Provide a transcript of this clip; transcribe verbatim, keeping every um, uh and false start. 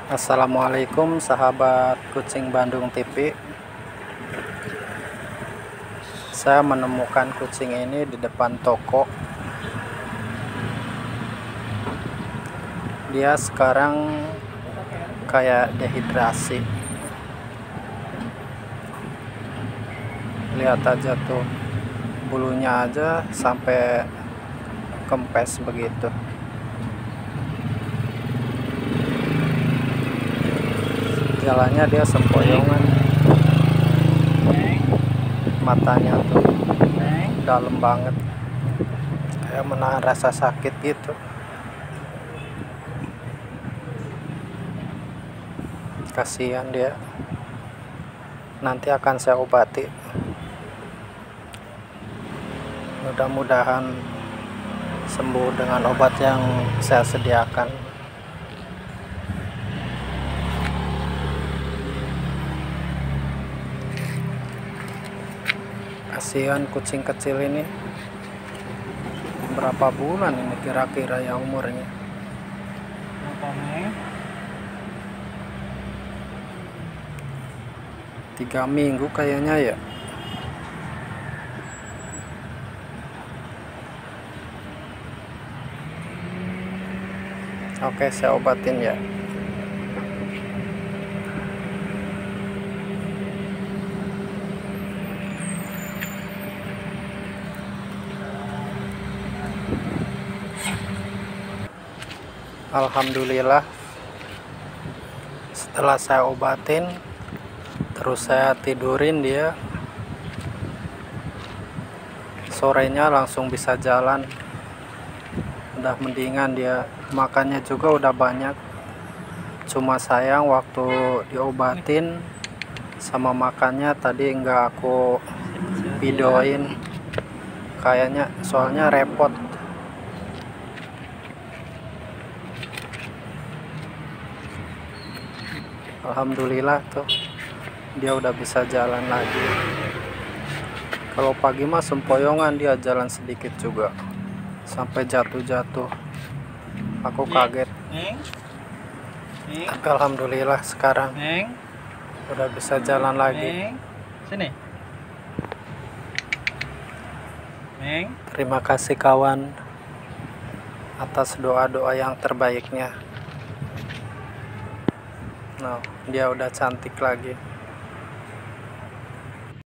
Assalamualaikum sahabat kucing Bandung T V. Saya menemukan kucing ini di depan toko. Dia sekarang kayak dehidrasi. Lihat aja tuh, bulunya aja sampai kempes begitu. Jalannya dia sempoyongan, matanya tuh dalam banget, kayak menahan rasa sakit gitu. Kasihan dia, nanti akan saya obati. Mudah-mudahan sembuh dengan obat yang saya sediakan. Kasihan kucing kecil ini, berapa bulan ini kira-kira ya umurnya? Tiga minggu kayaknya ya. Oke, saya obatin ya. Alhamdulillah, setelah saya obatin, terus saya tidurin dia, sorenya langsung bisa jalan. Udah mendingan dia, makannya juga udah banyak. Cuma sayang waktu diobatin sama makannya tadi nggak aku videoin, kayaknya soalnya repot. Alhamdulillah tuh, dia udah bisa jalan lagi. Kalau pagi mah sempoyongan, dia jalan sedikit juga sampai jatuh-jatuh. Aku kaget. Tapi alhamdulillah sekarang udah bisa jalan lagi. Sini. Terima kasih kawan atas doa-doa yang terbaiknya. Nah, dia udah cantik lagi.